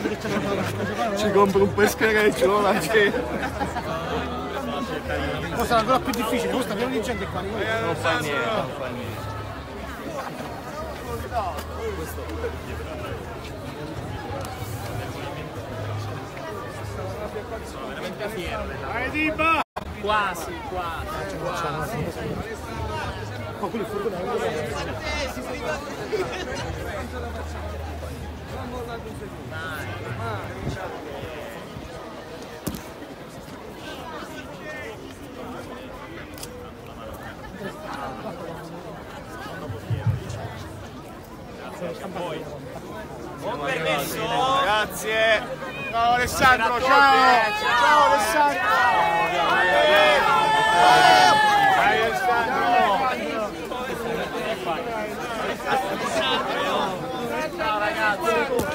Ci compro un peschereccio, la Poi sarà ancora più difficile, questo pieno di gente qua. non fa niente, non fa niente. Vai Diba! Quasi. Oh, quello è furgone. Grazie. Ciao Alessandro, ciao. Ciao Alessandro. Dai Alessandro. Ciao ragazzi.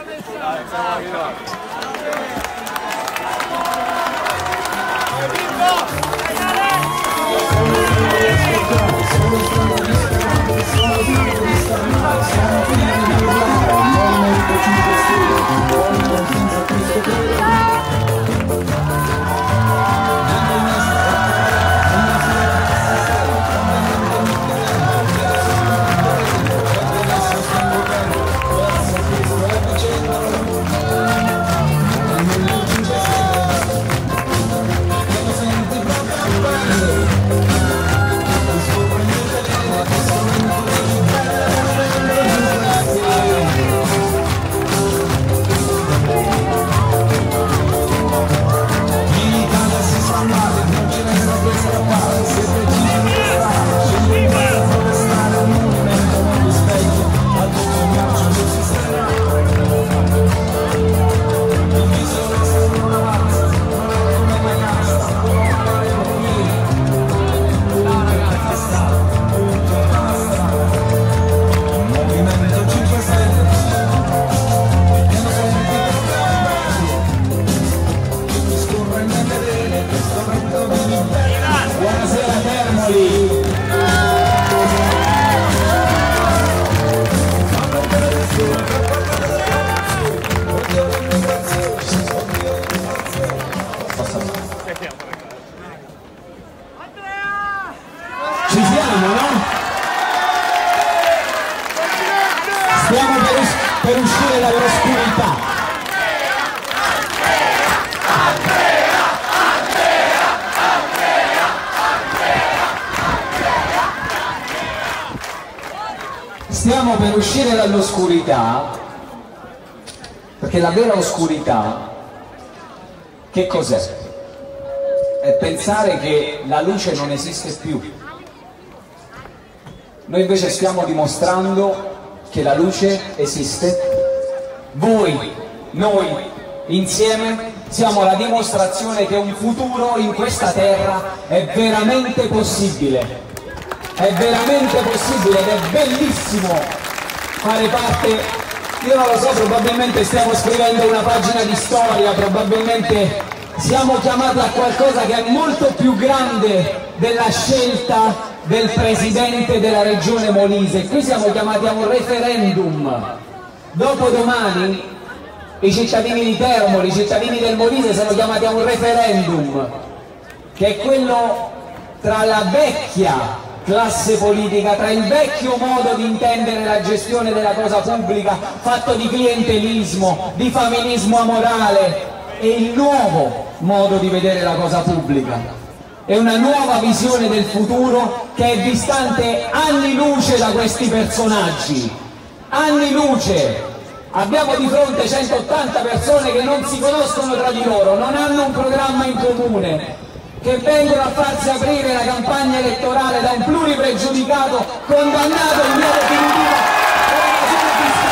Ci siamo, no? Stiamo per uscire dall'oscurità. Stiamo per uscire dall'oscurità, perché la vera oscurità, che cos'è? È pensare che la luce non esiste più. Noi invece stiamo dimostrando che la luce esiste. Voi, noi, insieme, siamo la dimostrazione che un futuro in questa terra è veramente possibile. È veramente possibile ed è bellissimo fare parte. Io non lo so, probabilmente stiamo scrivendo una pagina di storia, probabilmente siamo chiamati a qualcosa che è molto più grande della scelta del presidente della regione Molise. Qui siamo chiamati a un referendum. Dopodomani i cittadini di Termoli, i cittadini del Molise sono chiamati a un referendum, che è quello tra la vecchia classe politica, tra il vecchio modo di intendere la gestione della cosa pubblica, fatto di clientelismo, di familismo amorale, e il nuovo modo di vedere la cosa pubblica. È una nuova visione del futuro che è distante anni luce da questi personaggi. Anni luce. Abbiamo di fronte 180 persone che non si conoscono tra di loro, non hanno un programma in comune, che vengono a farsi aprire la campagna elettorale da un pluripregiudicato condannato in via definitiva per evasione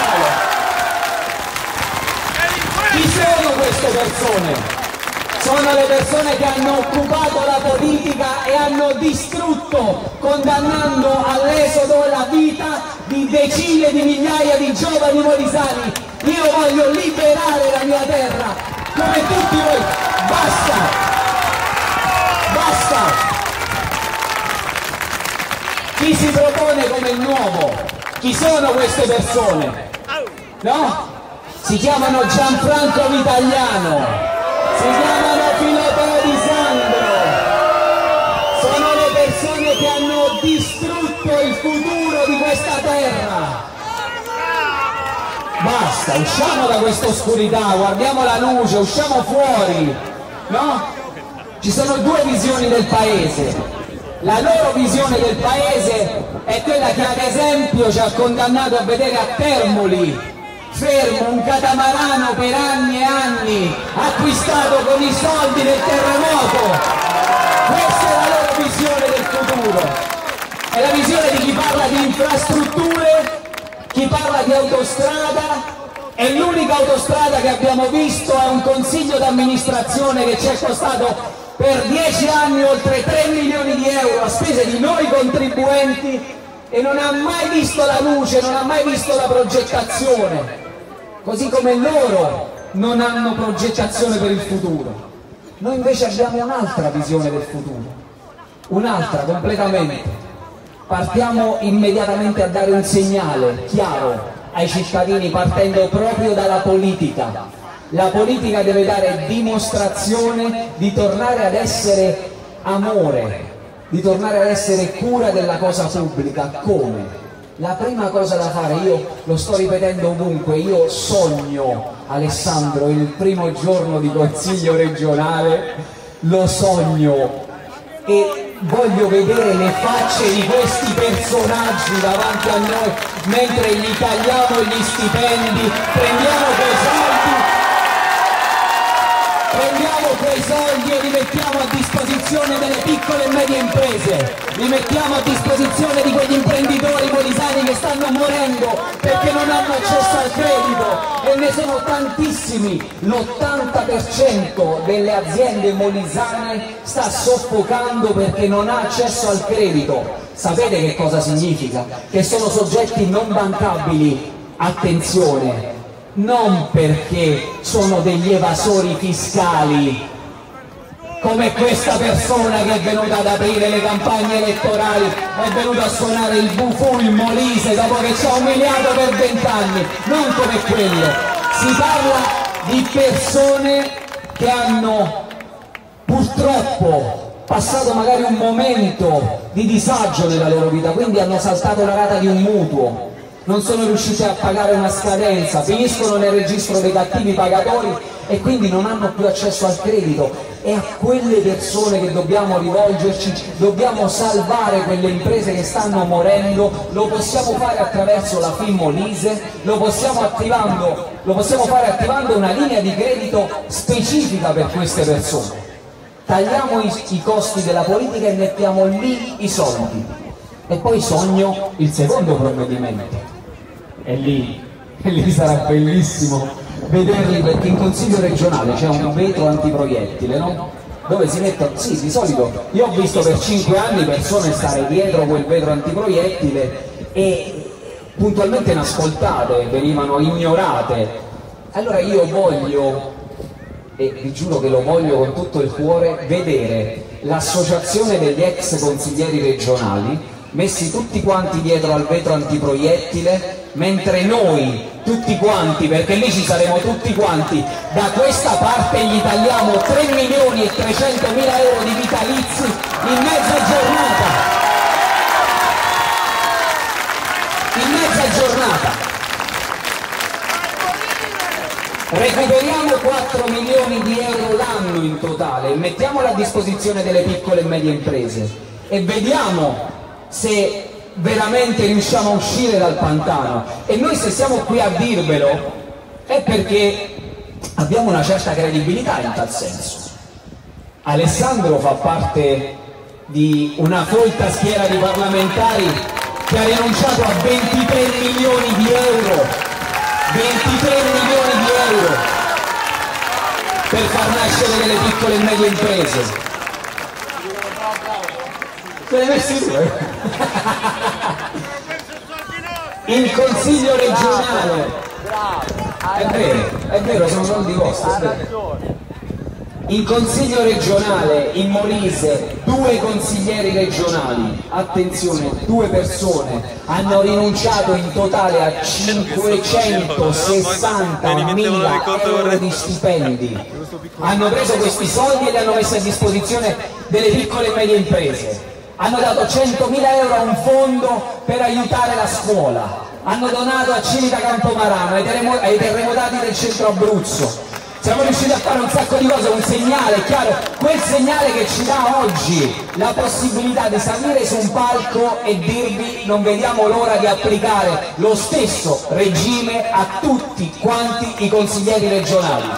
fiscale. Chi sono queste persone? Sono le persone che hanno occupato la politica e hanno distrutto, condannando all'esodo la vita di decine di migliaia di giovani molisani. Io voglio liberare la mia terra, come tutti voi. Basta! Basta! Chi si propone come il nuovo? Chi sono queste persone? No? si chiamano Gianfranco Vitagliano, si chiamano Filippo Di Sandro, sono le persone che hanno distrutto il futuro di questa terra. Basta, usciamo da questa oscurità, guardiamo la luce, usciamo fuori, no? Ci sono due visioni del paese. La loro visione del paese è quella che ad esempio ci ha condannato a vedere a Termoli fermo un catamarano per anni e anni, acquistato con i soldi del terremoto. Questa è la loro visione del futuro, è la visione di chi parla di infrastrutture, chi parla di autostrada, e l'unica autostrada che abbiamo visto è un consiglio d'amministrazione che ci è costato per 10 anni oltre 3 milioni di euro a spese di noi contribuenti e non ha mai visto la luce, non ha mai visto la progettazione, così come loro non hanno progettazione per il futuro. Noi invece abbiamo un'altra visione del futuro, un'altra completamente. Partiamo immediatamente a dare un segnale chiaro ai cittadini partendo proprio dalla politica. La politica deve dare dimostrazione di tornare ad essere amore, di tornare ad essere cura della cosa pubblica. Come? La prima cosa da fare, io lo sto ripetendo ovunque, io sogno, Alessandro, il primo giorno di consiglio regionale, lo sogno e voglio vedere le facce di questi personaggi davanti a noi mentre gli tagliamo gli stipendi, prendiamo quei soldi e li mettiamo a disposizione delle piccole e medie imprese, li mettiamo a disposizione di quegli imprenditori molisani che stanno morendo perché non hanno accesso al credito, e ne sono tantissimi. L'80% delle aziende molisane sta soffocando perché non ha accesso al credito. Sapete che cosa significa? Che sono soggetti non bancabili, attenzione, non perché sono degli evasori fiscali come questa persona che è venuta ad aprire le campagne elettorali, è venuta a suonare il bufu in Molise dopo che ci ha umiliato per 20 anni, non come quello. Si parla di persone che hanno purtroppo passato magari un momento di disagio nella loro vita, quindi hanno saltato la rata di un mutuo, non sono riusciti a pagare una scadenza, finiscono nel registro dei cattivi pagatori e quindi non hanno più accesso al credito. È a quelle persone che dobbiamo rivolgerci, dobbiamo salvare quelle imprese che stanno morendo. Lo possiamo fare attraverso la FIM Molise, lo possiamo fare attivando una linea di credito specifica per queste persone. Tagliamo i costi della politica e mettiamo lì i soldi. E poi sogno il secondo provvedimento. E lì sarà bellissimo vederli, perché in consiglio regionale c'è un vetro antiproiettile, no? Dove si mettono, sì, di solito io ho visto per 5 anni persone stare dietro quel vetro antiproiettile e puntualmente inascoltate, venivano ignorate. Allora io voglio, e vi giuro che lo voglio con tutto il cuore, vedere l'associazione degli ex consiglieri regionali messi tutti quanti dietro al vetro antiproiettile, mentre noi tutti quanti, perché lì ci saremo tutti quanti, da questa parte gli tagliamo 3.300.000 euro di vitalizi in mezza giornata. In mezza giornata. Recuperiamo 4 milioni di euro l'anno in totale, mettiamolo a disposizione delle piccole e medie imprese e vediamo se veramente riusciamo a uscire dal pantano. E noi se siamo qui a dirvelo è perché abbiamo una certa credibilità in tal senso. Alessandro fa parte di una folta schiera di parlamentari che ha rinunciato a 23 milioni di euro, 23 milioni di euro per far nascere delle piccole e medie imprese. Se ne messi due. Il consiglio regionale, è vero, sono soldi vostri, In consiglio regionale in Molise 2 consiglieri regionali, attenzione, 2 persone hanno rinunciato in totale a 560.000 euro di stipendi. Hanno preso questi soldi e li hanno messi a disposizione delle piccole e medie imprese. Hanno dato 100.000 euro a un fondo per aiutare la scuola. Hanno donato a Cinita Campomarano, ai terremotati del centro Abruzzo. Siamo riusciti a fare un sacco di cose, un segnale, chiaro, quel segnale che ci dà oggi la possibilità di salire su un palco e dirvi non vediamo l'ora di applicare lo stesso regime a tutti quanti i consiglieri regionali.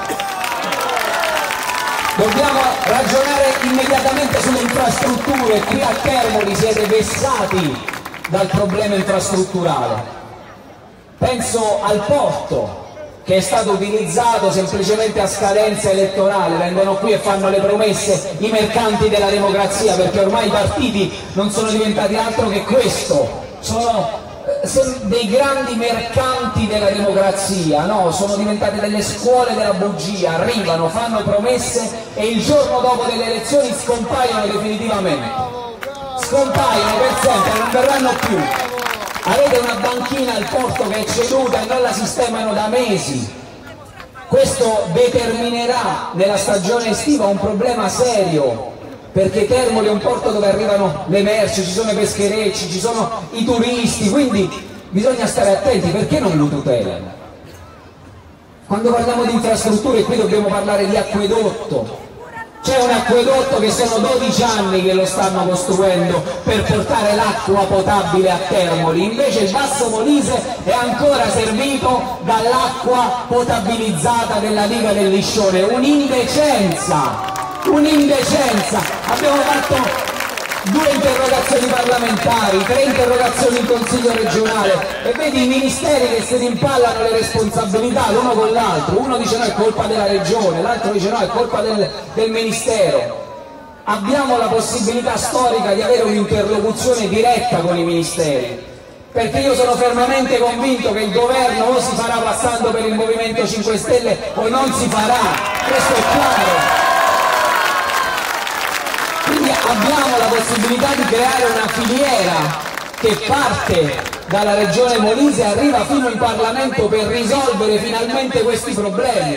Dobbiamo ragionare immediatamente sulle infrastrutture. Qui a Termoli siete vessati dal problema infrastrutturale. Penso al porto, che è stato utilizzato semplicemente a scadenza elettorale. Vengono qui e fanno le promesse i mercanti della democrazia, perché ormai i partiti non sono diventati altro che questo, sono dei grandi mercanti della democrazia, no? Sono diventate delle scuole della bugia, arrivano, fanno promesse e il giorno dopo delle elezioni scompaiono definitivamente, scompaiono per sempre, non verranno più. Avete una banchina al porto che è ceduta e non la sistemano da mesi. Questo determinerà nella stagione estiva un problema serio, perché Termoli è un porto dove arrivano le merci, ci sono i pescherecci, ci sono i turisti, quindi bisogna stare attenti. Perché non lo tutelano? Quando parliamo di infrastrutture qui dobbiamo parlare di acquedotto. C'è un acquedotto che sono 12 anni che lo stanno costruendo per portare l'acqua potabile a Termoli, invece il Basso Molise è ancora servito dall'acqua potabilizzata della diga del Liscione. Un'indecenza! Un'indecenza! Abbiamo fatto 2 interrogazioni parlamentari, 3 interrogazioni in Consiglio regionale e vedi i ministeri che si rimpallano le responsabilità l'uno con l'altro. Uno dice no, è colpa della regione, l'altro dice no, è colpa del ministero. Abbiamo la possibilità storica di avere un'interlocuzione diretta con i ministeri, perché io sono fermamente convinto che il governo o si farà passando per il Movimento 5 Stelle o non si farà, questo è chiaro. Quindi abbiamo la possibilità di creare una filiera che parte dalla regione Molise e arriva fino in Parlamento per risolvere finalmente questi problemi.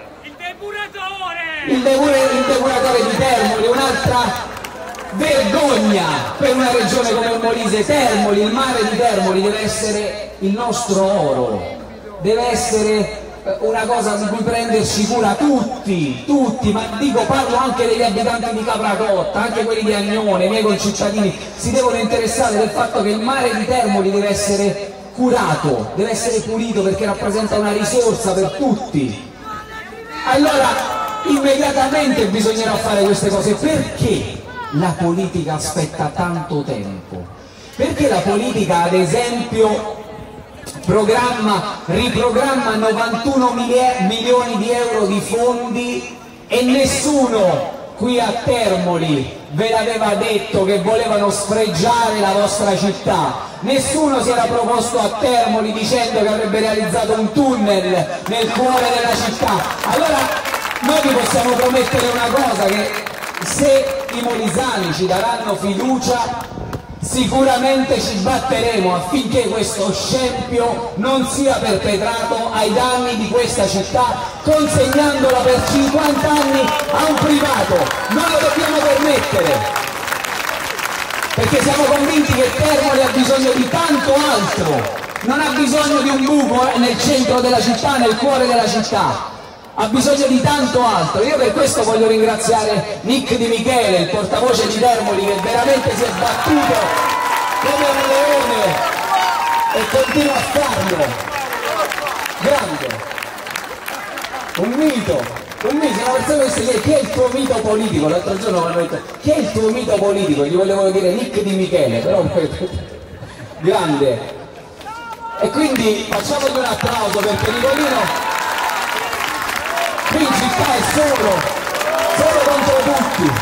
Il depuratore di Termoli, un'altra vergogna per una regione come il Molise. Termoli, il mare di Termoli deve essere il nostro oro, deve essere una cosa di cui prenderci cura tutti, ma dico, parlo anche degli abitanti di Capracotta, anche quelli di Agnone, i miei concittadini, si devono interessare del fatto che il mare di Termoli deve essere curato, deve essere pulito, perché rappresenta una risorsa per tutti. Allora immediatamente bisognerà fare queste cose. Perché la politica aspetta tanto tempo? Perché la politica, ad esempio, riprogramma 91 milioni di euro di fondi e nessuno qui a Termoli ve l'aveva detto che volevano sfregiare la vostra città? Nessuno si era proposto a Termoli dicendo che avrebbe realizzato un tunnel nel cuore della città. Allora noi vi possiamo promettere una cosa, che se i molisani ci daranno fiducia sicuramente ci batteremo affinché questo scempio non sia perpetrato ai danni di questa città, consegnandola per 50 anni a un privato. Non lo dobbiamo permettere, perché siamo convinti che Termoli ha bisogno di tanto altro, non ha bisogno di un buco nel centro della città, nel cuore della città, ha bisogno di tanto altro. Io per questo voglio ringraziare Nick Di Michele, il portavoce di Termoli, che veramente si è battuto come un leone e continua a farlo. Grande, un mito, una persona che si chiede chi è il tuo mito politico. L'altro giorno mi hanno detto chi è il tuo mito politico, gli volevo dire Nick Di Michele, però grande. E quindi facciamogli un applauso, perché Nicolino qui in città è solo contro tutti,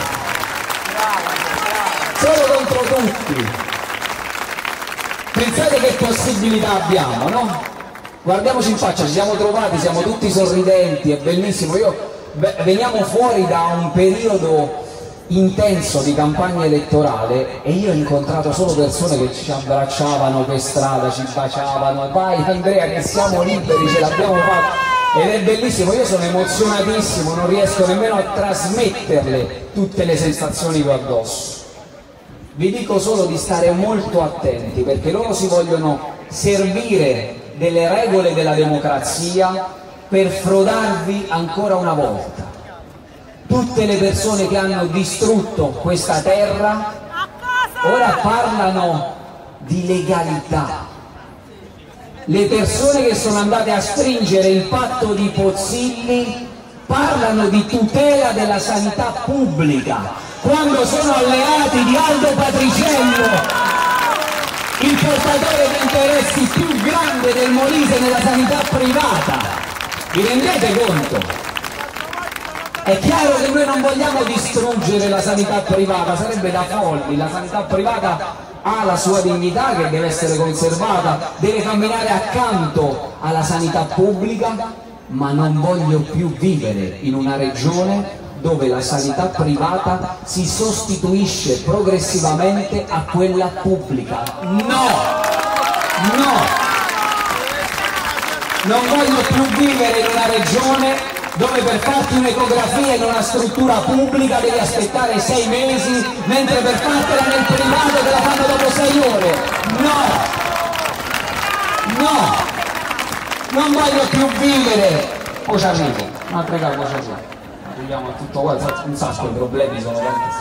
solo contro tutti. Pensate che possibilità abbiamo, no? Guardiamoci in faccia, ci siamo trovati, siamo tutti sorridenti, è bellissimo. Io veniamo fuori da un periodo intenso di campagna elettorale e io ho incontrato solo persone che ci abbracciavano per strada, ci baciavano, vai Andrea che siamo liberi, ce l'abbiamo fatta, ed è bellissimo. Io sono emozionatissimo, non riesco nemmeno a trasmetterle tutte le sensazioni che ho addosso. Vi dico solo di stare molto attenti, perché loro si vogliono servire delle regole della democrazia per frodarvi ancora una volta. Tutte le persone che hanno distrutto questa terra ora parlano di legalità. Le persone che sono andate a stringere il patto di Pozzilli parlano di tutela della sanità pubblica, quando sono alleati di Aldo Patriciello, il portatore di interessi più grande del Molise nella sanità privata. Vi rendete conto? È chiaro che noi non vogliamo distruggere la sanità privata, sarebbe da folli. La sanità privata ha la sua dignità che deve essere conservata, deve camminare accanto alla sanità pubblica, ma non voglio più vivere in una regione dove la sanità privata si sostituisce progressivamente a quella pubblica. No! No! Non voglio più vivere in una regione dove per farti un'ecografia in una struttura pubblica devi aspettare 6 mesi, mentre per fartela nel privato te la fanno dopo 6 ore. No! No! Non voglio più vivere! Poi ci arrivo, non pregare, poi ci arrivo. Arriviamo a tutto qua, un sacco di problemi sono tantissimi.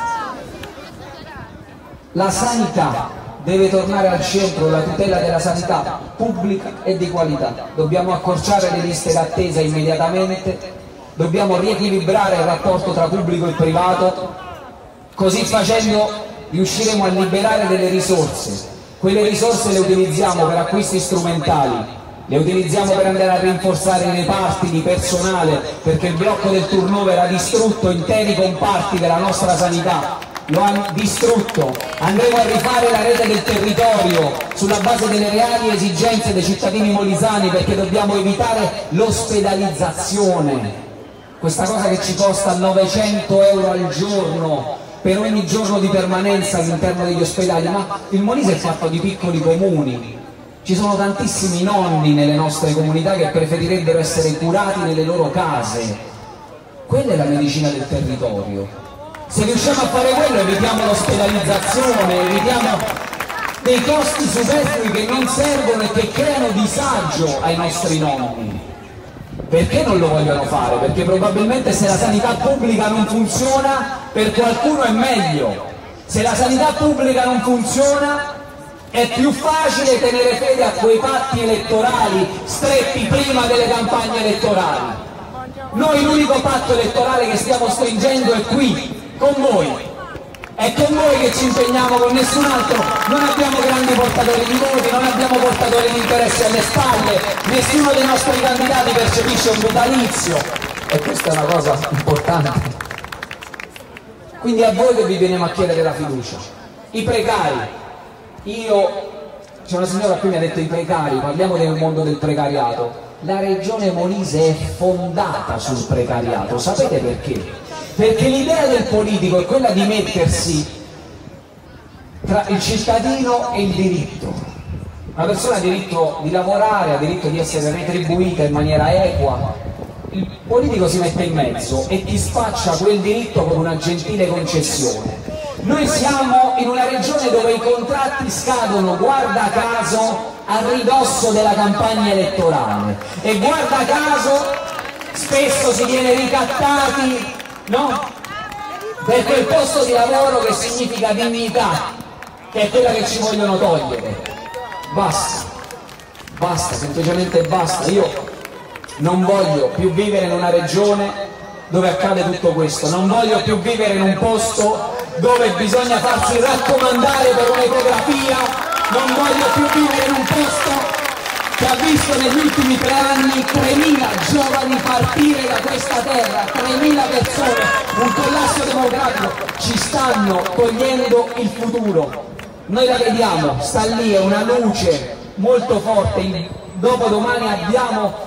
La sanità deve tornare al centro, la tutela della sanità pubblica e di qualità. Dobbiamo accorciare le liste d'attesa immediatamente, dobbiamo riequilibrare il rapporto tra pubblico e privato, così facendo riusciremo a liberare delle risorse. Quelle risorse le utilizziamo per acquisti strumentali, le utilizziamo per andare a rinforzare i reparti di personale, perché il blocco del turnover ha distrutto interi comparti della nostra sanità, lo ha distrutto. Andremo a rifare la rete del territorio sulla base delle reali esigenze dei cittadini molisani, perché dobbiamo evitare l'ospedalizzazione, questa cosa che ci costa 900 euro al giorno per ogni giorno di permanenza all'interno degli ospedali. Ma il Molise è fatto di piccoli comuni, ci sono tantissimi nonni nelle nostre comunità che preferirebbero essere curati nelle loro case. Quella è la medicina del territorio. Se riusciamo a fare quello evitiamo l'ospedalizzazione, evitiamo dei costi superflui che non servono e che creano disagio ai nostri nonni. Perché non lo vogliono fare? Perché probabilmente se la sanità pubblica non funziona, per qualcuno è meglio. Se la sanità pubblica non funziona, è più facile tenere fede a quei patti elettorali stretti prima delle campagne elettorali. Noi l'unico patto elettorale che stiamo stringendo è qui, con voi. È con voi che ci impegniamo, con nessun altro. Non abbiamo grandi portatori di voti, non abbiamo portatori di interessi alle spalle, nessuno dei nostri candidati percepisce un vitalizio, e questa è una cosa importante. Quindi a voi che vi veniamo a chiedere la fiducia. I precari, c'è una signora qui che mi ha detto i precari, parliamo del mondo del precariato. La regione Molise è fondata sul precariato, sapete perché? Perché l'idea del politico è quella di mettersi tra il cittadino e il diritto. Una persona ha diritto di lavorare, ha diritto di essere retribuita in maniera equa. Il politico si mette in mezzo e ti spaccia quel diritto con una gentile concessione. Noi siamo in una regione dove i contratti scadono, guarda caso, a ridosso della campagna elettorale, e guarda caso spesso si viene ricattati, no? Per quel posto di lavoro che significa dignità, che è quella che ci vogliono togliere. Basta, basta, semplicemente basta. Io non voglio più vivere in una regione dove accade tutto questo, non voglio più vivere in un posto dove bisogna farsi raccomandare per un'ecografia, non voglio più vivere in un posto che ha visto negli ultimi 3 anni 3.000 giovani partire da questa terra, 3.000 persone, un collasso demografico. Ci stanno togliendo il futuro. Noi la vediamo, sta lì, è una luce molto forte. Dopodomani abbiamo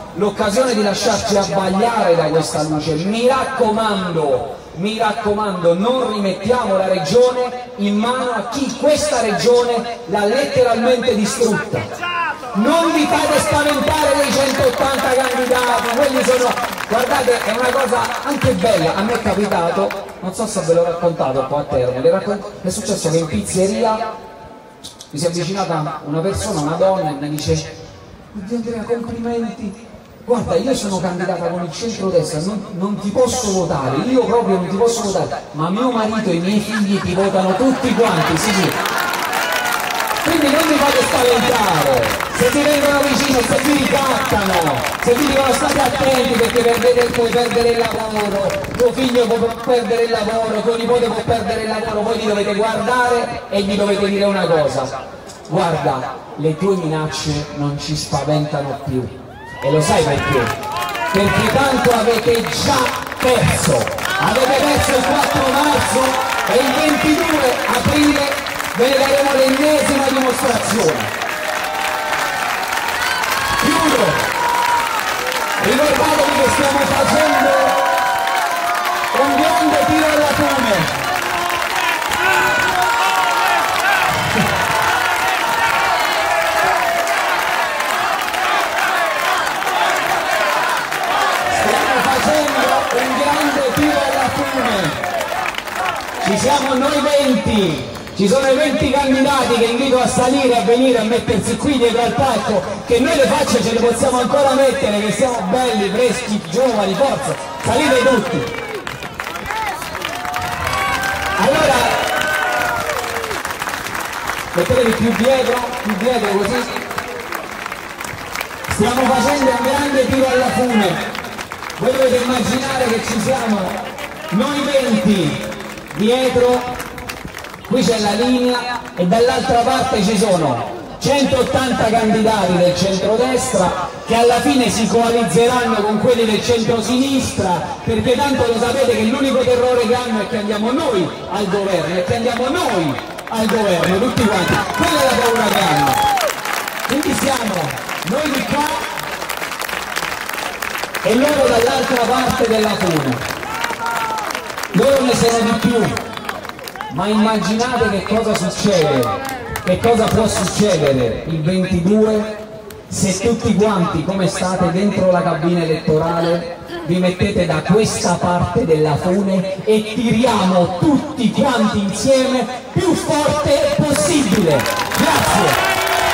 l'occasione di lasciarci abbagliare da questa luce. Mi raccomando, non rimettiamo la regione in mano a chi questa regione l'ha letteralmente distrutta. Non vi fate spaventare dei 180 candidati, quelli sono, guardate, è una cosa anche bella. A me è capitato, non so se ve l'ho raccontato qua a Termoli, è successo che in pizzeria mi si è avvicinata una persona, una donna, e mi dice: oddio Andrea, complimenti, guarda, io sono candidata con il centrodestra, non ti posso votare, io proprio non ti posso votare, ma mio marito e i miei figli ti votano tutti quanti, sì. Quindi non vi fate spaventare, se ti vengono vicino, se vi ricattano, se vi dicono state attenti perché puoi perdere il lavoro, tuo figlio può perdere il lavoro, tuo nipote può perdere il lavoro, voi li dovete guardare e gli dovete dire una cosa: guarda, le tue minacce non ci spaventano più. E lo sai perché? Perché tanto avete già perso. Avete perso il 4 marzo e il 22 aprile ve ne daremo l'ennesima dimostrazione. Chiudo. Ricordatevi che stiamo facendo un grande tiro alla fune. Un grande tiro alla fune. Ci siamo noi 20, ci sono i 20 candidati che invito a salire, a venire, a mettersi qui dietro al palco, che noi le facce ce le possiamo ancora mettere, che siamo belli, freschi, giovani, forza, salite tutti. Allora, mettetevi più dietro così. Stiamo facendo un grande tiro alla fune. Voi dovete immaginare che ci siamo noi 20 dietro, qui c'è la linea e dall'altra parte ci sono 180 candidati del centrodestra che alla fine si coalizzeranno con quelli del centrosinistra, perché tanto lo sapete che l'unico terrore che hanno è che andiamo noi al governo, tutti quanti, quella è la paura che hanno. Quindi siamo noi di qua e loro dall'altra parte della fune. Loro ne sono di più, ma immaginate che cosa succede, che cosa può succedere il 22 se tutti quanti, come state dentro la cabina elettorale, vi mettete da questa parte della fune e tiriamo tutti quanti insieme più forte possibile. Grazie.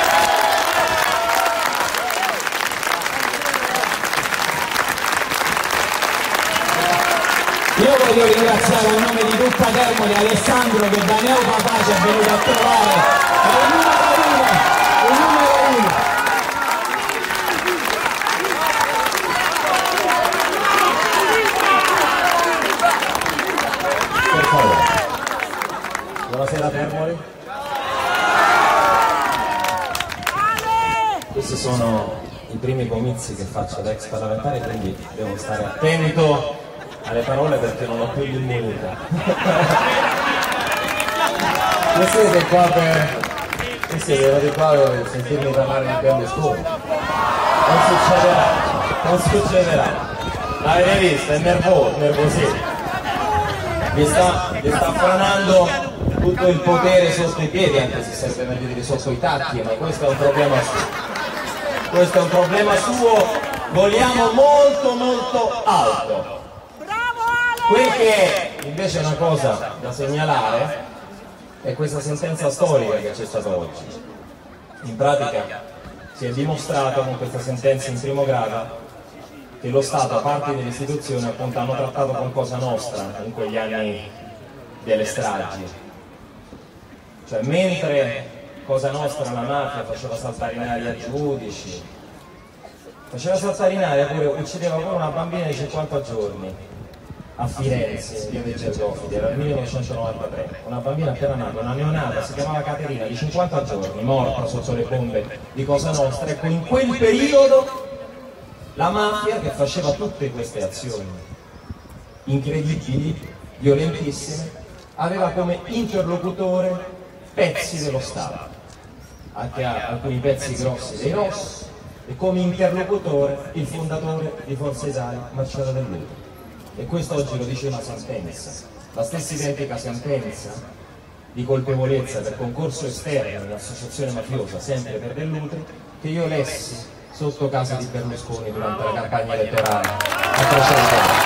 Io voglio ringraziare a nome di tutta Termoli Alessandro che da Neo Papà ci è venuto a trovare, è il numero uno. Per favore. Buonasera Termoli. Questi sono i primi comizi che faccio da ex parlamentare, quindi devo stare attento alle parole perché non ho più l'immunità. Voi siete qua per sentirmi parlare di Berlusconi. Non succederà. L'avete visto, è nervosissimo. Vi sta franando tutto il potere sotto i piedi, anche se serve meglio dire sotto i tacchi, ma questo è un problema suo. Questo è un problema suo, vogliamo molto alto. Quel che invece è una cosa da segnalare è questa sentenza storica che c'è stata oggi. In pratica si è dimostrato con questa sentenza in primo grado che lo Stato, a parte delle istituzioni, appunto hanno trattato con Cosa Nostra in quegli anni delle stragi. Cioè mentre Cosa Nostra, la mafia, faceva saltare in aria giudici, faceva saltare in aria pure, uccideva pure una bambina di 50 giorni. A Firenze, in via dei Gergofidi, era nel 1993, una bambina appena nata, una neonata, si chiamava Caterina, di 50 giorni, morta sotto le bombe di Cosa Nostra. Ecco, in quel periodo la mafia, che faceva tutte queste azioni incredibili, violentissime, aveva come interlocutore pezzi dello Stato, anche alcuni pezzi grossi dei Ross, e come interlocutore il fondatore di Forza Italia, Marcello Dell'Utri. E questo oggi lo dice una sentenza, la stessa identica sentenza di colpevolezza per concorso esterno nell'associazione mafiosa, sempre per Dell'Utri, che io lessi sotto casa di Berlusconi durante la campagna elettorale a 300 anni.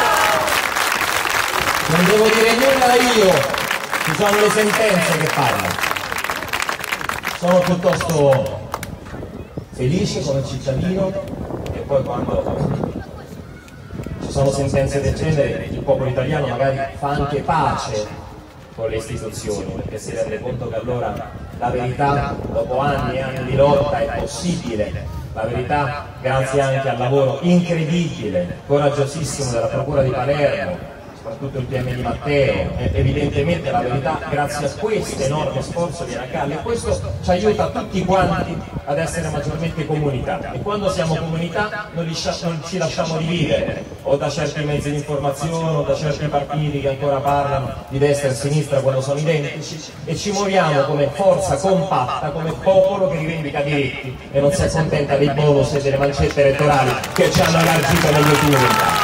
Non devo dire nulla io, ci sono le sentenze che parlano. Sono piuttosto felice come cittadino e poi quando ci sono sentenze del genere il popolo italiano magari fa anche pace con le istituzioni, perché si rende conto che allora la verità dopo anni e anni di lotta è possibile. La verità, grazie anche al lavoro incredibile, coraggiosissimo della Procura di Palermo, soprattutto il PM di Matteo, evidentemente la verità grazie a questo enorme sforzo viene a galla, e questo ci aiuta tutti quanti ad essere maggiormente comunità, e quando siamo comunità non ci lasciamo dividere o da certi mezzi di informazione o da certi partiti che ancora parlano di destra e sinistra quando sono identici, e ci muoviamo come forza compatta, come popolo che rivendica diritti e non si accontenta dei bonus e delle mancette elettorali che ci hanno elargito negli ultimi 20 anni.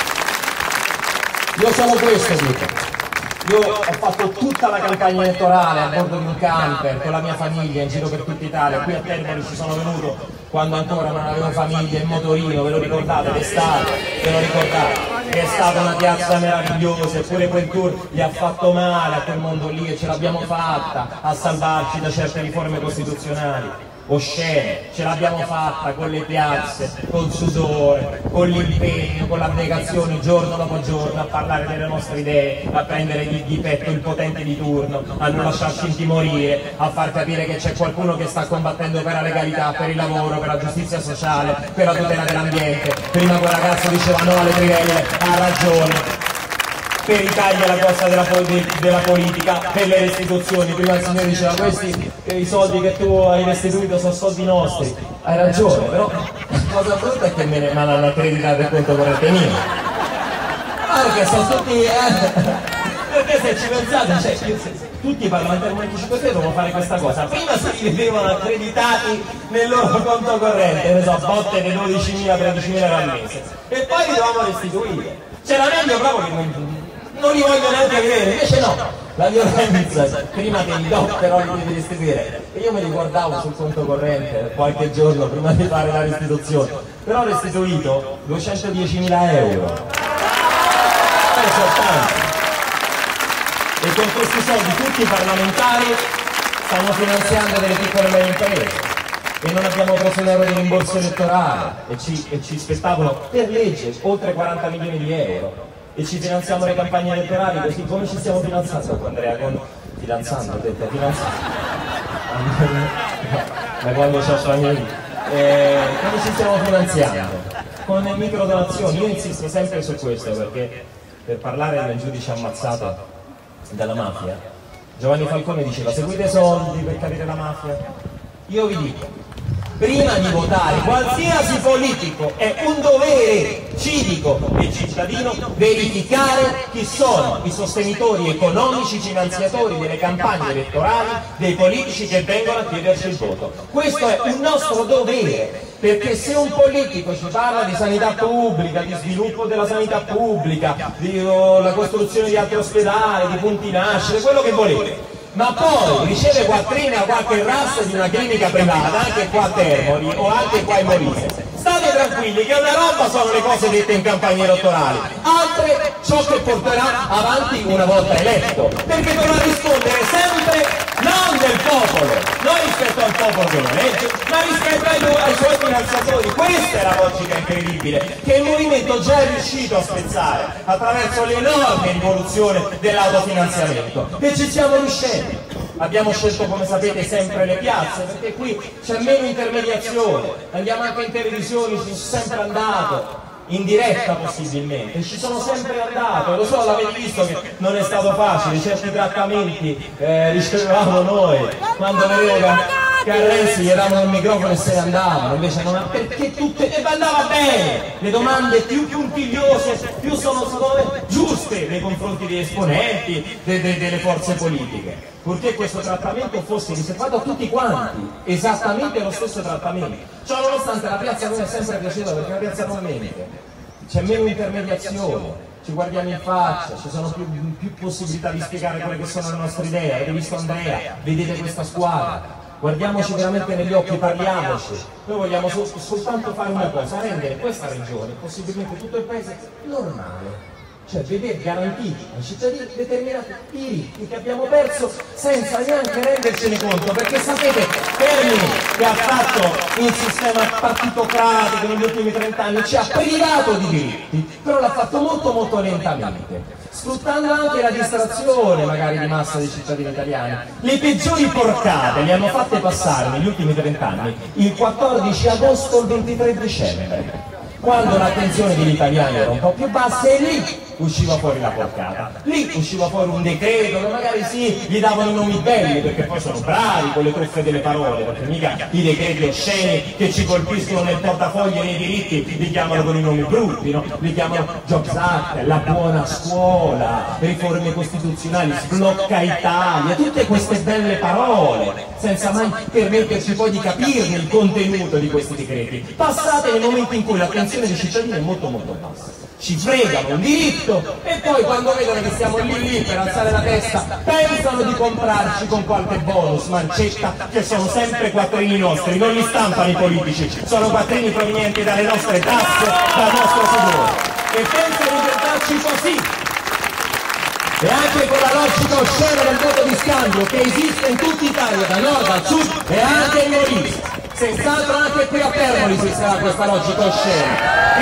Io sono questo, dico. Io ho fatto tutta la campagna elettorale a bordo di un camper con la mia famiglia in giro per tutta Italia. Qui a Termoli ci sono venuto quando ancora non avevo famiglia in motorino, ve lo ricordate d'estate? Ve lo ricordate? Che è stata una piazza meravigliosa, eppure quel tour gli ha fatto male a quel mondo lì e ce l'abbiamo fatta a salvarci da certe riforme costituzionali oscene, ce l'abbiamo fatta con le piazze, col sudore, con l'impegno, con l'abnegazione giorno dopo giorno a parlare delle nostre idee, a prendere di petto il potente di turno, a non lasciarci intimorire, a far capire che c'è qualcuno che sta combattendo per la legalità, per il lavoro, per la giustizia sociale, per la tutela dell'ambiente. Prima quel ragazzo diceva no alle trivelle, ha ragione. Per i tagli alla costa della politica, per le restituzioni. Prima il signore diceva questi i soldi che tu hai restituito sono soldi nostri. Hai ragione, però la cosa brutta è che me l'hanno accreditato il conto corrente mio. Perché sono tutti... perché se ci pensate, cioè, tutti i parlamentari del Movimento 5 Stelle devono fare questa cosa. Prima si vedevano accreditati nel loro conto corrente, ne so, botte di 12.000, 13.000 euro al mese. E poi li dovevamo restituire. C'era meglio proprio che non li voglio neanche vedere, invece no, la violenza prima che li do però li devi restituire, e io me li guardavo sul conto corrente qualche giorno prima di fare la restituzione, però ho restituito 210.000 euro, soltanto, e con questi soldi tutti i parlamentari stanno finanziando delle piccole e medie imprese, e non abbiamo preso un euro di rimborso elettorale, e ci spettavano per legge oltre 40 milioni di euro. E ci finanziamo le campagne elettorali, così come ci stiamo finanziando, Andrea? Fidanzando, ho detto, fidanzando. Da quando c'ho la mia vita. Come ci stiamo finanziando? Con le microdonazioni. Io insisto sempre su questo, perché per parlare del giudice ammazzato dalla mafia, Giovanni Falcone diceva seguite i soldi per capire la mafia. Io vi dico, prima di votare qualsiasi politico è un dovere civico e cittadino verificare chi sono i sostenitori economici, finanziatori delle campagne elettorali dei politici che vengono a chiederci il voto. Questo è un nostro dovere, perché se un politico ci parla di sanità pubblica, di sviluppo della sanità pubblica, di la costruzione di altri ospedali, di punti nascite, quello che volete, ma poi riceve quattrine a qualche RAS di una clinica privata, anche qua a Termoli o anche qua in Molise, state tranquilli che una roba sono le cose dette in campagna elettorale, altre ciò che porterà avanti una volta eletto, perché dovrà rispondere sempre non del popolo, non rispetto al popolo che lo elegge, ma rispetto ai suoi finanziatori. Questa è la logica incredibile che il Movimento già è riuscito a spezzare attraverso l'enorme rivoluzione dell'autofinanziamento, e ci stiamo riuscendo. Abbiamo scelto, come sapete, sempre le piazze, perché qui c'è meno intermediazione, andiamo anche in televisione, ci sono sempre andato, in diretta possibilmente, ci sono sempre andato, e lo so, l'avete visto che non è stato facile, certi trattamenti ricevevamo noi, quando vedevo che a Renzi gli davano il microfono e se ne andavano, invece non perché tutte, e andava bene, le domande più puntigliose, più sono giuste, nei confronti degli esponenti delle forze politiche, purché questo trattamento fosse riservato a tutti quanti, esattamente lo stesso trattamento. Ciò nonostante la piazza non è sempre piaciuta, perché la piazza non mente, c'è meno intermediazione, ci guardiamo in faccia, ci sono più possibilità di spiegare quelle che sono le nostre idee. Avete visto Andrea, vedete questa squadra, guardiamoci veramente negli occhi, parliamoci. Noi vogliamo soltanto fare una cosa, rendere questa regione, possibilmente tutto il paese, normale. Cioè vedere garantiti ai cittadini determinati diritti che abbiamo perso senza neanche rendercene conto, perché sapete, Termini, che ha fatto il sistema partitocratico negli ultimi 30 anni, ci ha privato di diritti, però l'ha fatto molto lentamente, sfruttando anche la distrazione magari di massa dei cittadini italiani. Le peggiori porcate le hanno fatte passare negli ultimi 30 anni il 14 agosto al 23 dicembre, quando l'attenzione degli italiani era un po' più bassa, e lì usciva fuori la porcata, lì usciva fuori un decreto che magari sì, gli davano i nomi belli, perché poi sono bravi con le truffe delle parole, perché mica i decreti osceni che ci colpiscono nel portafoglio e nei diritti li chiamano con i nomi brutti, no? Li chiamano Jobs Act, la buona scuola, riforme costituzionali, sblocca Italia, tutte queste belle parole, senza mai permetterci poi di capirne il contenuto di questi decreti, passate nel momento in cui l'attenzione dei cittadini è molto bassa. Ci fregano un diritto e poi quando vedono che siamo lì per alzare la testa pensano di comprarci con qualche bonus, mancetta, che sono sempre quattrini nostri, non li stampano i politici, sono quattrini provenienti dalle nostre tasse, dal nostro sudore, e pensano di trattarci così. E anche con la logica oscena del voto di scambio che esiste in tutta Italia, da nord al sud e anche in Molise. Senz'altro anche qui a Termoli esisterà questa logica oscena.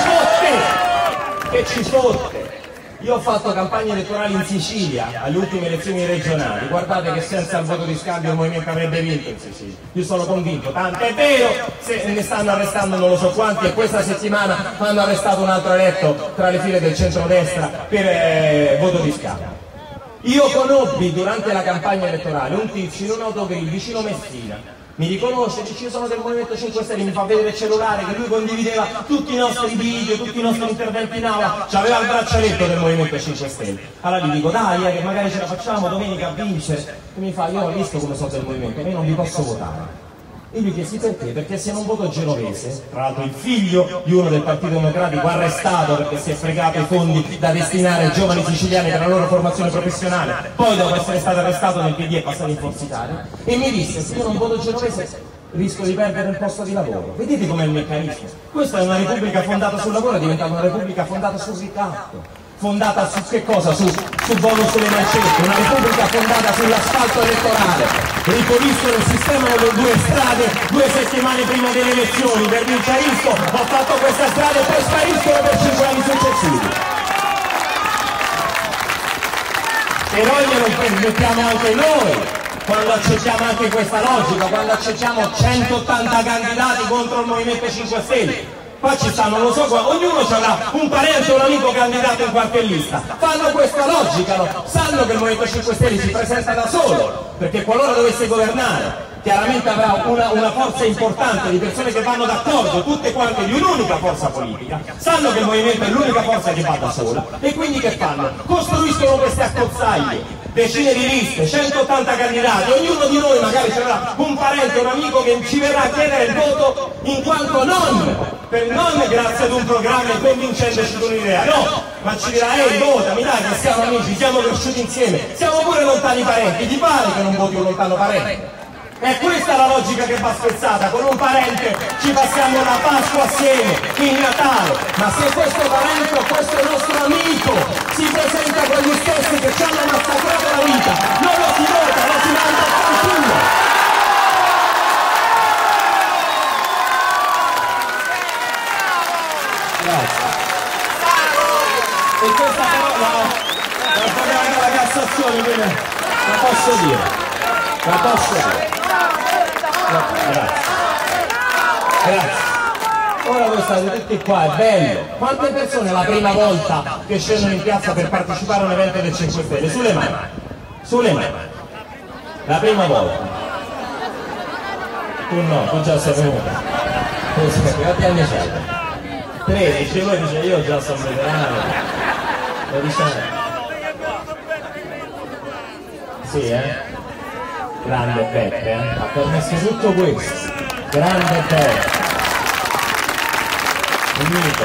E ci fotte! Io ho fatto campagna elettorale in Sicilia alle ultime elezioni regionali, guardate che senza il voto di scambio il movimento avrebbe vinto in Sicilia, io sono convinto, tanto è vero, se ne stanno arrestando non lo so quanti, e questa settimana hanno arrestato un altro eletto tra le file del centrodestra per voto di scambio. Io conobbi durante la campagna elettorale un tizio in un autogrill vicino Messina, mi riconosce, dice io sono del Movimento 5 Stelle, mi fa vedere il cellulare che lui condivideva tutti i nostri video, tutti i nostri interventi in aula, c'aveva il braccialetto del Movimento 5 Stelle. Allora gli dico dai che magari ce la facciamo domenica a vincere, e mi fa io ho visto come so del Movimento, io non vi posso votare. E gli chiesi perché? Perché se non voto genovese, tra l'altro il figlio di uno del Partito Democratico arrestato perché si è fregato i fondi da destinare ai giovani siciliani per la loro formazione professionale, poi dopo essere stato arrestato nel PD è passato in Forza Italia, e mi disse se io non voto genovese rischio di perdere il posto di lavoro. Vedete com'è il meccanismo? Questa è una repubblica fondata sul lavoro, è diventata una repubblica fondata sul ricatto. Fondata su che cosa? Su bonus sulle mancette, una repubblica fondata sull'asfalto elettorale. Ripuliscono il sistema delle due strade 2 settimane prima delle elezioni, per vincerisco ho fatto questa strada e poi spariscono per 5 anni successivi. Però glielo permettiamo anche noi, quando accettiamo anche questa logica, quando accettiamo 180 candidati contro il Movimento 5 Stelle. Qua ci stanno, non so, ognuno avrà un parente o un amico candidato in qualche lista, fanno questa logica, no? Sanno che il Movimento 5 Stelle si presenta da solo, perché qualora dovesse governare chiaramente avrà una forza importante di persone che vanno d'accordo, tutte quante di un'unica forza politica, sanno che il Movimento è l'unica forza che va da sola, e quindi che fanno? Costruiscono queste accozzaglie, decine di liste, 180 candidati, ognuno di noi magari avrà un parente, un amico che ci verrà a chiedere il voto in quanto non grazie ad un programma e convincendoci con un'idea, no, ma ci dirà ehi votami dai che siamo amici, siamo cresciuti insieme, siamo pure lontani parenti, ti pare che non voti un lontano parente? È questa la logica che va spezzata, con un parente ci passiamo la Pasqua assieme, il Natale, ma se questo parente o questo nostro amico si presenta con gli stessi che ci hanno massacrato la vita, non lo si vota, lo si manda a qualcuno. Grazie. E questa parola la pagare la Cassazione, quindi la posso dire, la posso dire. No, grazie. Ora voi state tutti qua, è bello. Quante persone la prima volta che scendono in piazza per partecipare a un evento del 5 Stelle? Sulle mani. Sulle mani. La prima volta. Tu no, tu già sei venuta. Tu sei, quanti anni c'hai? 13, voi dice io già sono veterano. Lo dice? Sì, grande Peppe, ha permesso tutto questo. Grande Peppe. Finito.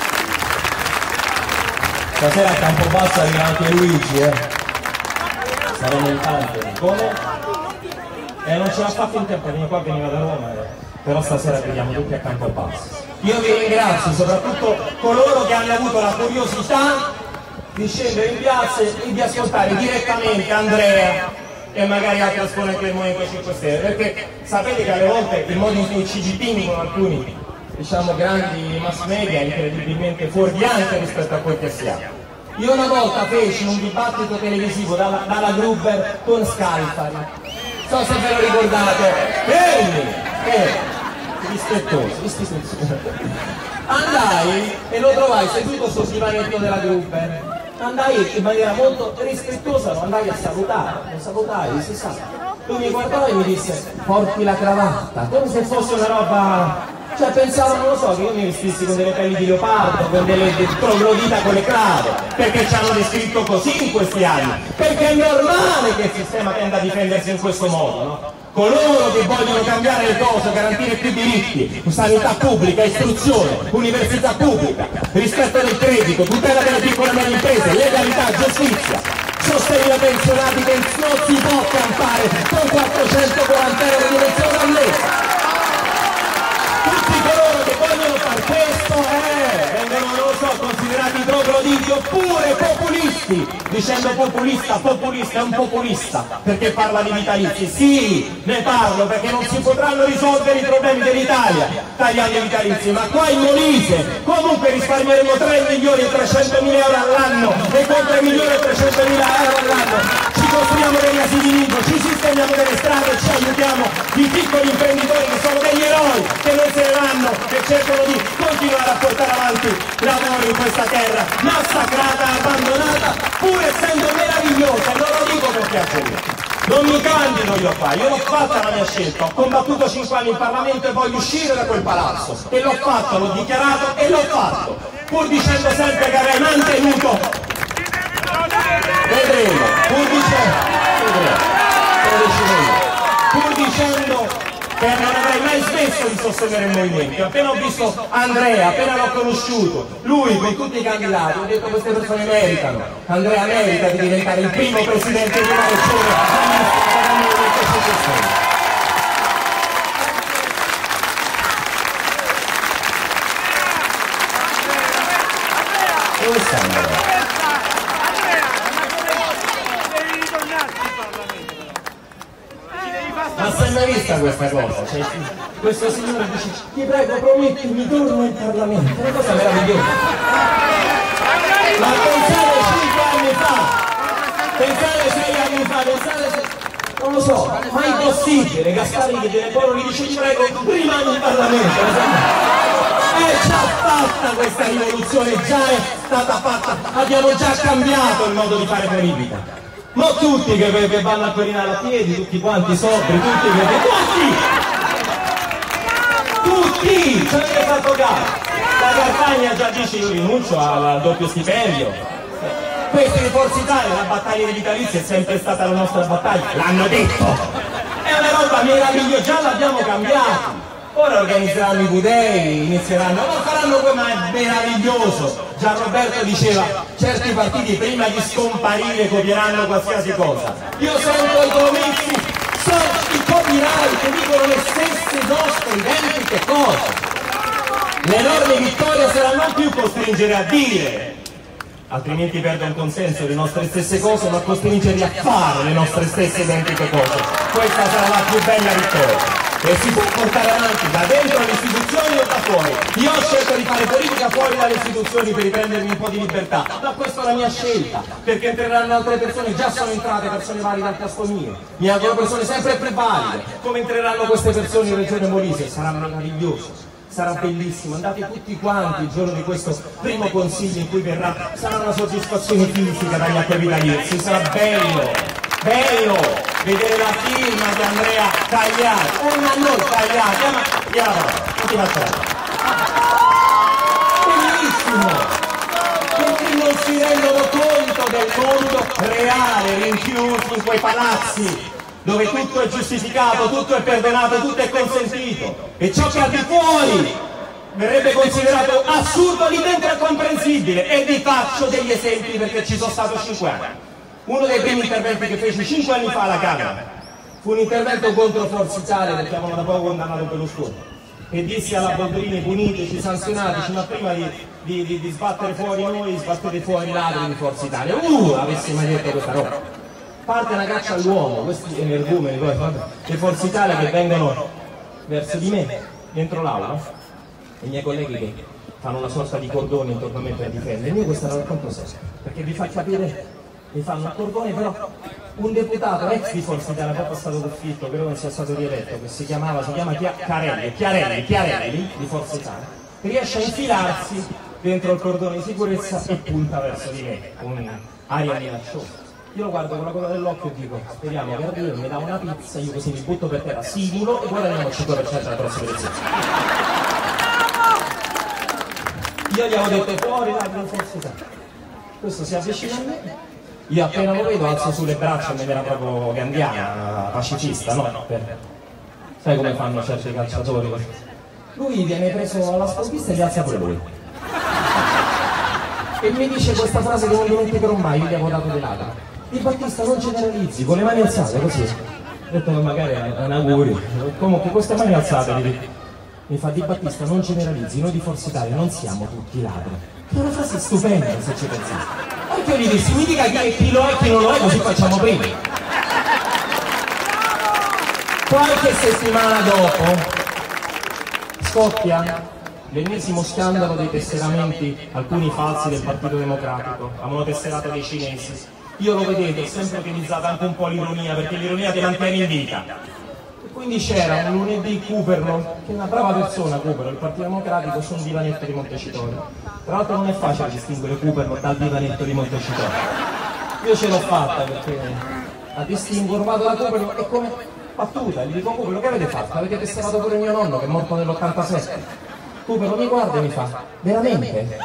Stasera a Campobasso arriva anche Luigi, saremo in tanti. Come? Non ce l'ha fatto in tempo, veniva qua, veniva da Roma, però stasera vediamo tutti a Campobasso. Io vi ringrazio soprattutto coloro che hanno avuto la curiosità di scendere in piazza e di ascoltare direttamente Andrea e magari altri esponenti del Movimento 5 Stelle, perché sapete che alle volte il modo in cui ci dipingono alcuni, diciamo, grandi mass media è incredibilmente fuorviante rispetto a quel che siamo. Io una volta feci un dibattito televisivo dalla Gruber con Scalfari, non so se ve lo ricordate, rispettoso, andai e lo trovai seduto sul divanetto della Gruber, andai in maniera molto rispettosa, lo andai a salutare, lo salutai, si sa, lui mi guardò e mi disse porti la cravatta, come se fosse una roba, cioè pensavo, non lo so, che io mi vestissi con delle pelli di leopardo, con delle troglodita con le clave, perché ci hanno descritto così in questi anni, perché è normale che il sistema tenda a difendersi in questo modo, no? Coloro che vogliono cambiare le cose, garantire più diritti, sanità pubblica, istruzione, università pubblica, rispetto del credito, tutela delle piccole e medie imprese, legalità, giustizia, sostegno ai pensionati che non si può campare con 440 euro di pensione al mese. Tutti coloro che vogliono far questo vengono, non lo so, considerati trogloditi oppure populisti, dicendo populista è un populista perché parla di vitalizi. Sì, ne parlo perché non si potranno risolvere i problemi dell'Italia tagliando i vitalizi, ma qua in Molise comunque risparmieremo 3.300.000 euro all'anno e con 3.300.000 euro all'anno ci costruiamo degli asili nido, ci sistemiamo delle strade, ci aiutiamo i piccoli imprenditori che sono degli eroi, che non se ne vanno, che cercano di continuare a portare avanti lavoro in questa terra massacrata, abbandonata, pur essendo meravigliosa. Non lo dico per piacere, non mi candido io qua, io l'ho fatta la mia scelta, ho combattuto 5 anni in Parlamento e voglio uscire da quel palazzo, e l'ho fatto, l'ho dichiarato e l'ho fatto, pur dicendo sempre che avrei mantenuto, vedremo, pur dicendo che non avrei mai smesso di sostenere il movimento. Appena ho visto Andrea, appena l'ho conosciuto, lui con tutti i candidati, ho detto queste persone meritano, Andrea merita di diventare il primo presidente di una regione amministrata dal Movimento 5 Stelle. Dove sta Andrea? Ma sei mai vista questa cosa? Cioè, questo signore dice, ti prego promettimi, torno in Parlamento, è una cosa meravigliosa. Ma pensare 5 anni fa, pensare 6 anni fa, pensare, non lo so, ma è impossibile. Gasparri che viene buono gli dice, ti prego, rimani in Parlamento. È già fatta questa rivoluzione, già è stata fatta, abbiamo già cambiato il modo di fare politica. Ma tutti che vanno a Quirinale a piedi, tutti quanti sobri, tutti, ci avete fatto caso. La Carfagna già dice io rinuncio al doppio stipendio. Questi di Forza Italia, la battaglia dei vitalizi è sempre stata la nostra battaglia, l'hanno detto. È una roba meravigliosa, già l'abbiamo cambiata. Ora organizzeranno i budei, inizieranno, non faranno quello, ma è meraviglioso. Già Roberto diceva, certi partiti prima di scomparire copieranno qualsiasi cosa. Io sento i comizi, sono i copyright che dicono le stesse nostre identiche cose. Le enormi vittorie saranno non più costringere a dire, altrimenti perdo un consenso, le nostre stesse cose, ma costringerli a fare le nostre stesse identiche cose. Questa sarà la più bella vittoria. E si può portare avanti da dentro le istituzioni o da fuori. Io ho scelto di fare politica fuori dalle istituzioni per riprendermi un po' di libertà, ma questa è la mia scelta, perché entreranno altre persone, già sono entrate persone valide al caso mio, mi auguro persone sempre più valide, come entreranno queste persone in Regione Molise, sarà meraviglioso, sarà bellissimo, andate tutti quanti il giorno di questo primo consiglio in cui verrà, sarà una soddisfazione fisica dagli acqua vitalizi, sarà bello. Bello vedere la firma di Andrea Tagliati, non Tagliati, tutti la strada. Bellissimo, perché non si rendono conto quei palazzi dove tutto è giustificato, tutto è perdonato, tutto è consentito, e ciò che al di fuori verrebbe considerato assurdo, lì dentro è comprensibile. E vi faccio degli esempi perché ci sono stato 5 anni. Uno dei primi interventi che feci 5 anni fa alla Camera fu un intervento contro Forza Italia, perché avevano da poco condannato Berlusconi, e dissi alla Boldrini: puniteci, sanzionateci, ma prima di sbattere fuori noi, sbattete fuori i ladri di Forza Italia. Avessi mai detto questa roba. Parte una caccia all'uomo, questi energumeni di Forza Italia che vengono verso di me, dentro l'aula, i miei colleghi che fanno una sorta di cordone intorno a me per difendermi. Io questa la racconto sempre, perché vi fa capire, mi fanno un cordone, però un deputato ex di Forza Italia, poi è stato conflitto, credo che sia stato rieletto, che si chiama Chiarelli di Forza Italia, riesce a infilarsi dentro il cordone di sicurezza e punta verso di me con aria minacciosa. Io lo guardo con la coda dell'occhio e dico: speriamo che arrivi, mi dà una pizza, io così mi butto per terra, simulo e guadagniamo il 5% della prossima elezione. Io gli avevo detto: fuori ladri di Forza Italia. Questo si avvicina a me, io appena lo vedo alzo sulle braccia e me era proprio gandiana, pacifista, no? Sai come fanno certi calciatori? Lui viene preso alla sprovvista e gli alza pure lui. E mi dice questa frase che non dimenticherò mai, io gli avevo dato dei ladri: Di Battista non generalizzi, con le mani alzate così. Ho detto che magari è un augurio. Comunque queste mani alzate mi fa: Di Battista non generalizzi, noi di Forza Italia non siamo tutti ladri. È una frase stupenda se ci pensate. Anche io gli dissi: mi dica chi lo è e chi non lo è, così facciamo prima. Qualche settimana dopo scoppia l'ennesimo scandalo dei tesseramenti, alcuni falsi del Partito Democratico, avevano tesserato dei cinesi. Io lo vedevo, ho sempre utilizzato anche un po' l'ironia, perché l'ironia ti mantiene in vita. E quindi c'era un lunedì Cooperlo, che è una brava persona, Cooperlo, il Partito Democratico, su un divanetto di Montecitorio. Tra l'altro non è facile distinguere Cooperlo dal divanetto di Montecitorio. Io ce l'ho fatta perché a distinguere, vado da Cooperlo e come battuta, gli dico: Cooperlo, che avete fatto? Avete tesserato pure mio nonno che è morto nell'87. Cooperlo mi guarda e mi fa: veramente?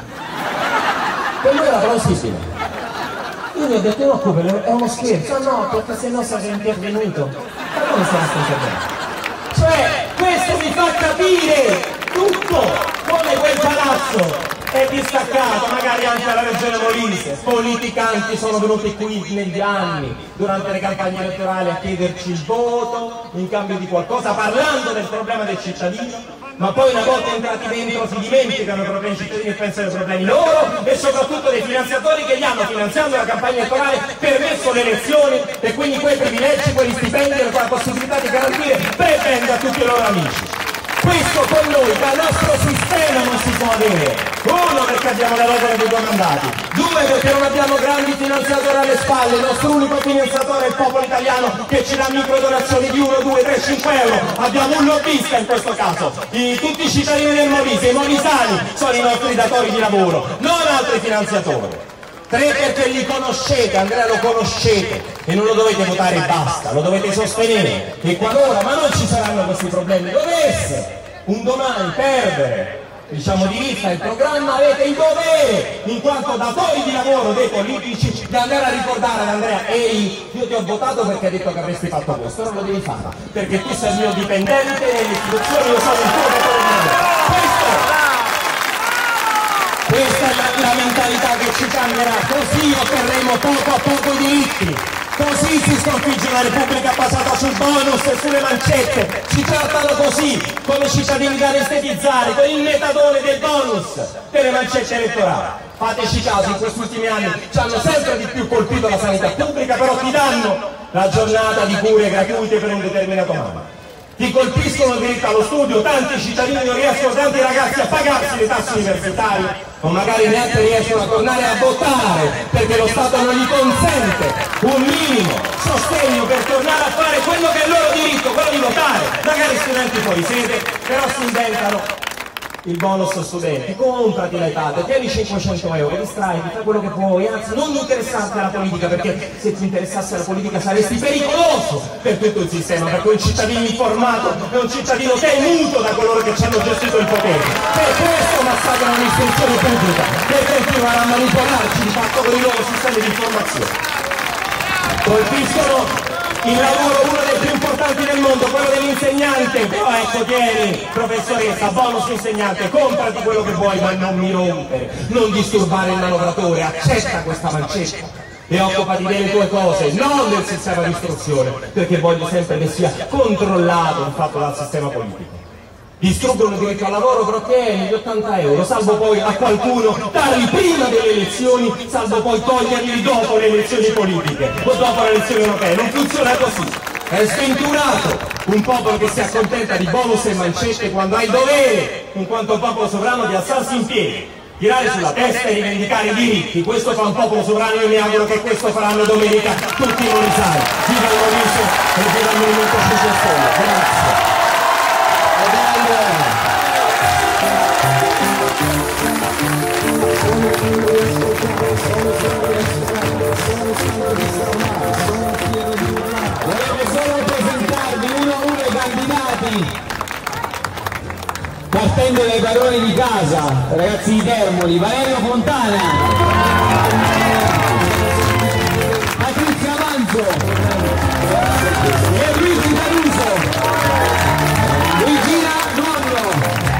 Per lui era plausibile. Io gli ho detto: no Cooperlo, è uno scherzo. No, perché se no sarei intervenuto. Ma come saresti intervenuto? Cioè, questo mi fa capire tutto, come quel palazzo è distaccato, magari anche alla Regione Molise. Politicanti sono venuti qui negli anni, durante le campagne elettorali, a chiederci il voto in cambio di qualcosa, parlando del problema del cittadino. Ma poi una volta entrati dentro si dimenticano i problemi dei cittadini e pensano ai problemi loro e soprattutto dei finanziatori che gli hanno, finanziando la campagna elettorale, permesso le elezioni e quindi quei privilegi, quegli stipendi e la possibilità di garantire prebende a tutti i loro amici. Questo con noi dal nostro sistema non si può avere. Uno, perché abbiamo la regola dei due mandati. Due, perché non abbiamo grandi finanziatori alle spalle. Il nostro unico finanziatore è il popolo italiano, che ci dà microdonazioni di 1, 2, 3, 5 euro. Abbiamo un lobbista in questo caso. Tutti i cittadini del Molise, i molisani, sono i nostri datori di lavoro, non altri finanziatori. 3, perché li conoscete, Andrea lo conoscete e non lo dovete votare e basta, lo dovete sostenere. E qualora, ma non ci saranno questi problemi, dovesse un domani perdere, diciamo, di vista il programma, avete il dovere, in quanto datori di lavoro dei politici, di andare a ricordare ad Andrea: ehi, io ti ho votato perché hai detto che avresti fatto questo, non lo devi fare, perché tu sei il mio dipendente nelle istituzioni, io sono il tuo datore di lavoro. Questa è la mentalità che ci cambierà, così otterremo poco a poco i diritti, così si sconfigge una Repubblica basata sul bonus e sulle mancette, ci trattano così, come cittadini da anestetizzare, con il metadone del bonus, delle mancette elettorali. Fateci caso, in questi ultimi anni ci hanno sempre di più colpito la sanità pubblica, però ti danno la giornata di cure gratuite per un determinato anno. Ti colpiscono il diritto allo studio, tanti cittadini non riescono, tanti ragazzi a pagarsi le tasse universitarie, o magari neanche riescono a tornare a votare perché lo Stato non gli consente un minimo sostegno per tornare a fare quello che è il loro diritto, quello di votare. Magari studenti fuori sede, però si inventano il bonus studenti: comprati l'iPad, tieni 500 euro, distraiti, fai quello che vuoi, anzi non interessarti alla politica, perché se ti interessasse alla politica saresti pericoloso per tutto il sistema, perché un cittadino informato è un cittadino che è muto da coloro che ci hanno gestito il potere. Per questo massacrano l'istruzione pubblica, per continuare a manipolarci di fatto con i loro sistemi di informazione. colpiscono il lavoro, uno dei più importanti del mondo, quello dell'insegnante. Però ecco, tieni, professoressa, bonus insegnante, comprati quello che vuoi, ma non mi rompere, non disturbare il manovratore, accetta questa mancetta e occupati delle tue cose, non del sistema di istruzione, perché voglio sempre che sia controllato il fatto dal sistema politico. Distruggono il diritto al lavoro, però tieni gli 80 euro, salvo poi a qualcuno darli prima delle elezioni, salvo poi toglierli dopo le elezioni politiche o dopo le elezioni europee. Non funziona così. È sventurato un popolo che si accontenta di bonus e mancette quando ha il dovere, in quanto popolo sovrano, di alzarsi in piedi, tirare sulla testa e rivendicare i diritti. Questo fa un popolo sovrano, io mi auguro che questo faranno domenica tutti i molisani. Viva il Movimento e viva il Movimento 5 Stelle. Grazie. Volevo solo presentarvi uno a uno i candidati, partendo dai padroni di casa, ragazzi di Termoli: Valerio Fontana, Patrizia Manzo e Luigi Caruso. Luigina Nonno.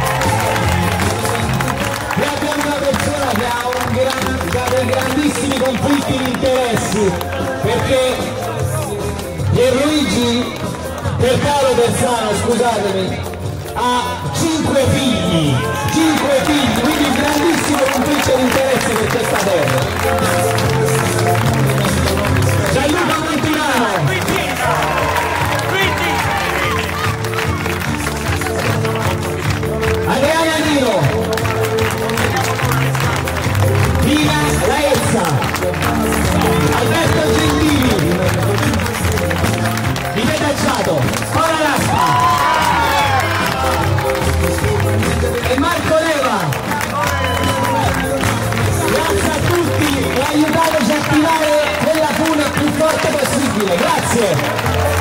Qui abbiamo una persona che ha dei grandissimi conflitti di interessi, perché Pierluigi Percaro Bersano, scusatemi, ha 5 figli, quindi un grandissimo conflitto di interessi per questa terra. Gianluca Montinaro. Adriana Niro, Dina Laezza, Alberto Gentili, Michele Acciato, Paola Laspa e Marco Leva. Grazie a tutti e aiutateci a tirare quella fune più forte possibile. Grazie.